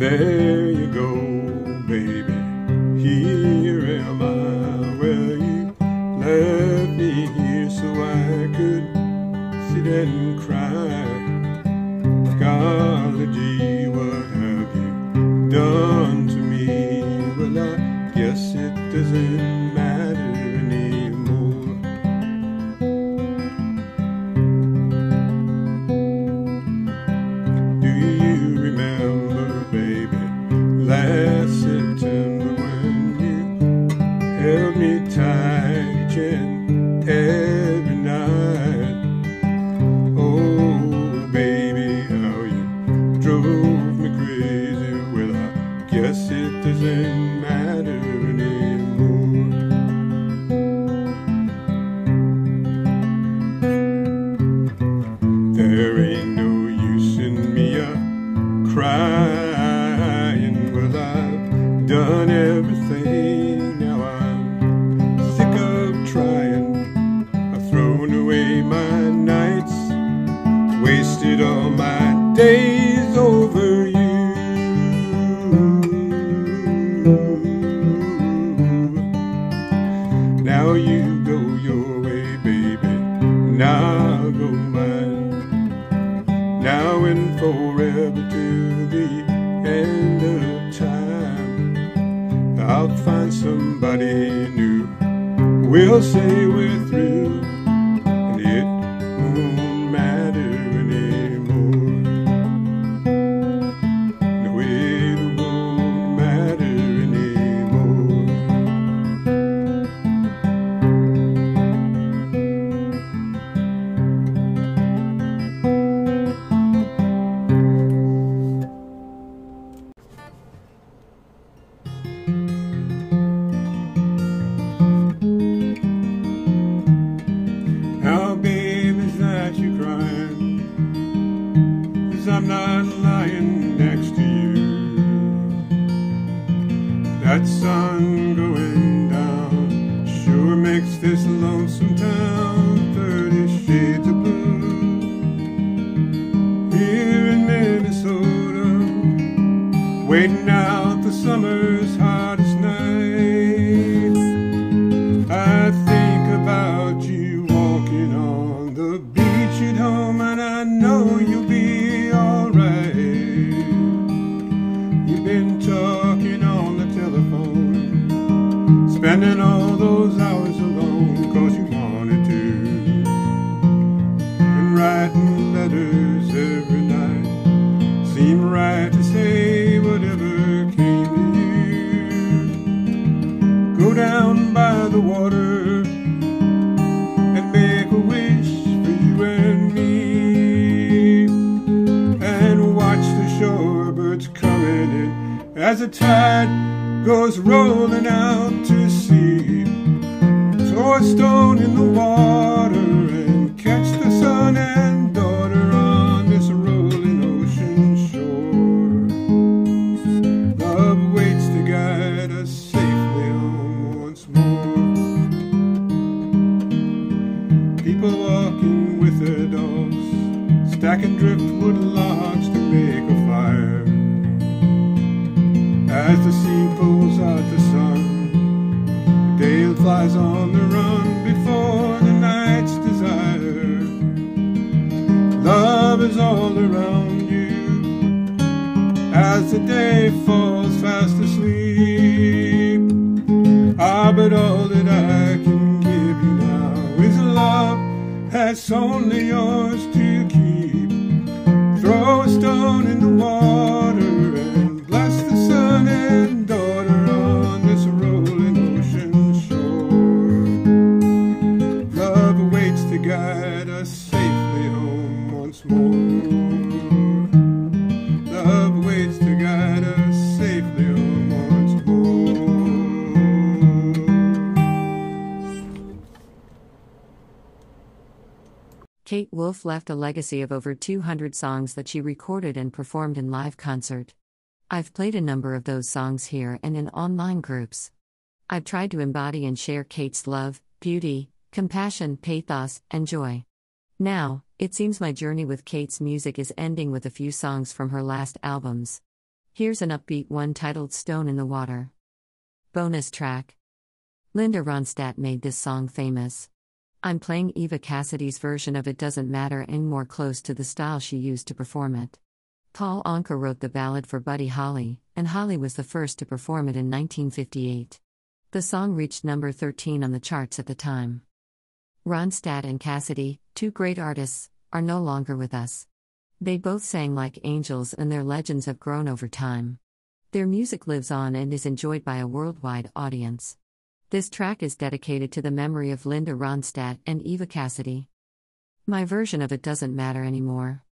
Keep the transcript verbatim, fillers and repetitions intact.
There you go, baby, here am I. Well, you left me here so I could sit and cry. Golly gee, what have you done to me? Well, I guess it doesn't matter anymore. Do you remember, baby, last September when you held me tight each and every night? Oh, baby, how you drove me crazy. Well, I guess it doesn't matter anymore. There ain't no use in me a crying. Well, I've done everything. Now I'm sick of trying. I've thrown away my nights, wasted all my days over you. Now you go your way, baby, now I'll go mine. Now and forever to the end of time, I'll find somebody new. We'll say we're through, and it won't matter anymore. No, it won't matter anymore. Now, baby, is that you crying? 'Cause I'm not lying next to you. That sun going down sure makes this lonesome town thirty shades of blue. Here in Minnesota, waiting out the summer's hottest night, I think about you walking on the beach at home, and I know you'll be alright. You've been talking on the telephone, spending all those hours alone 'cause you wanted to, and writing letters every night seemed right to say whatever came to you. Go down by the water and make a wish for you and me, and watch the shorebirds coming in as the tide goes rolling out to sea. Throw a stone in the water and catch the son and daughter on this rolling ocean shore. Love waits to guide us safely home once more. People walking with their dogs, stacking driftwood logs to make a fire. As the sea pulls out the sun, the day flies on the run before the night's desire. Love is all around you as the day falls fast asleep. Ah, but all that I can give you now is love that's only yours to keep. Throw a stone in the water and bless the son and daughter on this rolling ocean shore. Love awaits to guide us safely home once more. Love awaits to guide us safely home once more. Kate Wolf left a legacy of over two hundred songs that she recorded and performed in live concert. I've played a number of those songs here and in online groups. I've tried to embody and share Kate's love, beauty, compassion, pathos, and joy. Now, it seems my journey with Kate's music is ending with a few songs from her last albums. Here's an upbeat one titled Stone in the Water. Bonus track. Linda Ronstadt made this song famous. I'm playing Eva Cassidy's version of It Doesn't Matter and more close to the style she used to perform it. Paul Anka wrote the ballad for Buddy Holly, and Holly was the first to perform it in nineteen fifty-eight. The song reached number thirteen on the charts at the time. Ronstadt and Cassidy, two great artists, are no longer with us. They both sang like angels and their legends have grown over time. Their music lives on and is enjoyed by a worldwide audience. This track is dedicated to the memory of Linda Ronstadt and Eva Cassidy. My version of It Doesn't Matter Anymore.